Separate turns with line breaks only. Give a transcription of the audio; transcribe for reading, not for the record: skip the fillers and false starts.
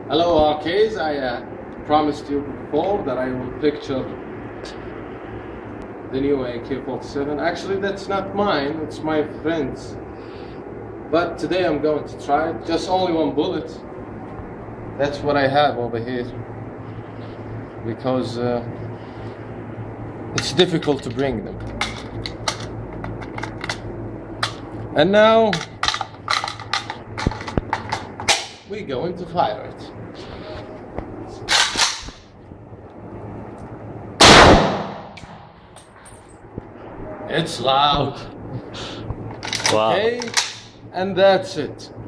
Hello, RKs. I promised you before that I will picture the new AK-47. Actually, that's not mine, it's my friend's. But today I'm going to try it. Just only one bullet. That's what I have over here. Because it's difficult to bring them. And now we're going to fire it. It's loud.
Wow.
Okay, and that's it.